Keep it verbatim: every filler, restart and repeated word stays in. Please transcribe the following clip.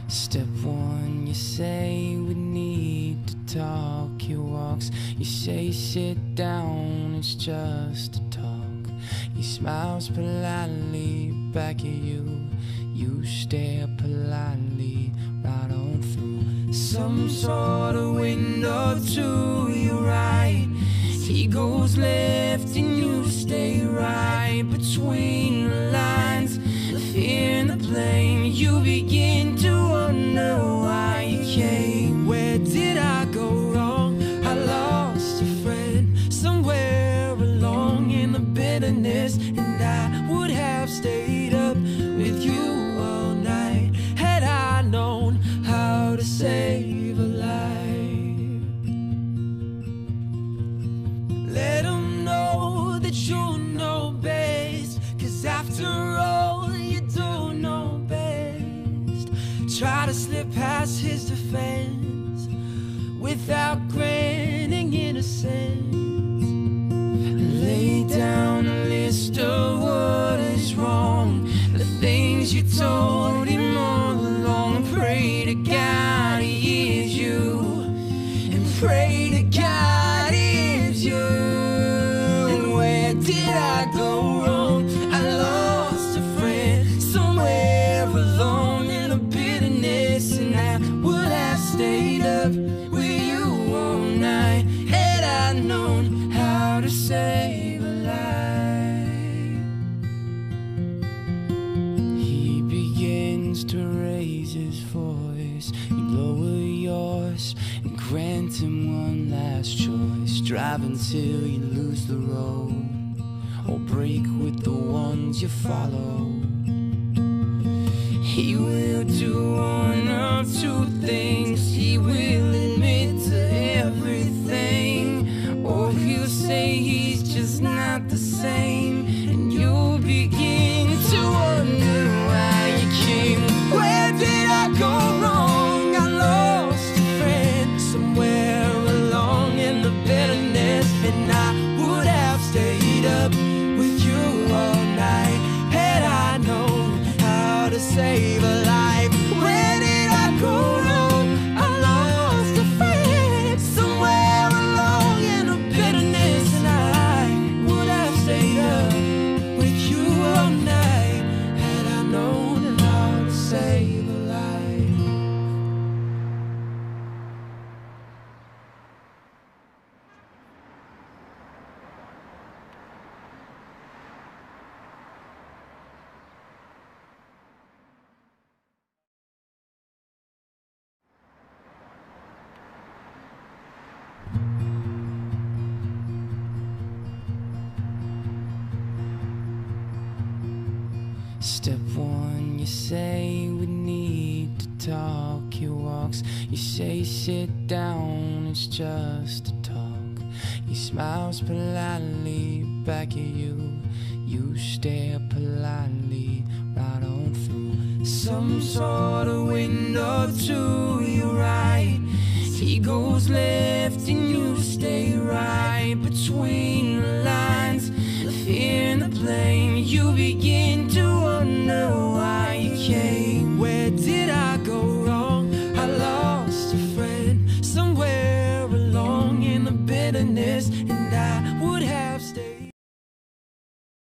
Step one, you say we need to talk. He walks, you say sit down, it's just a talk. He smiles politely back at you. You stare politely right on through some sort of window to your right. He goes left and you stay right between the lines. The fear and the blame, you begin to wonder why you came. Where did I go wrong? I lost a friend somewhere along in the bitterness, and I would have stayed up with you all night had I known how to save a life. Let them know that you know best, 'cause after all you do know best. Try to slip past his defense without granting innocence. Lay down a list of what is wrong, the things you told him all along. Pray to God he hears you, and pray to God he hears you. And where did I go wrong? I lost a friend somewhere alone in the bitterness, and I would have stayed up with you all night had I known how to save a life. He begins to raise his voice. You lower yours and grant him one last choice. Drive until you lose the road, or break with the ones you follow. He will do one of two things. He will admit to everything, or he'll say he's just not the same, and you'll begin to wonder why you came. Where did I go wrong? I lost a friend somewhere along in the bitterness, and I would have stayed up with you all night had I known how to save a life. Where did I go wrong? I lost a friend somewhere along in the bitterness, and I would have stayed up with you all night had I known how to save a life. Step one, you say we need to talk. He walks, you say sit down, it's just a talk. He smiles politely back at you. You stare politely right on through some sort of window to your right. He goes left and you stay right between the lines. The fear and the blame, you begin to wonder why you came. Where did I go wrong? I lost a friend somewhere along in the bitterness, and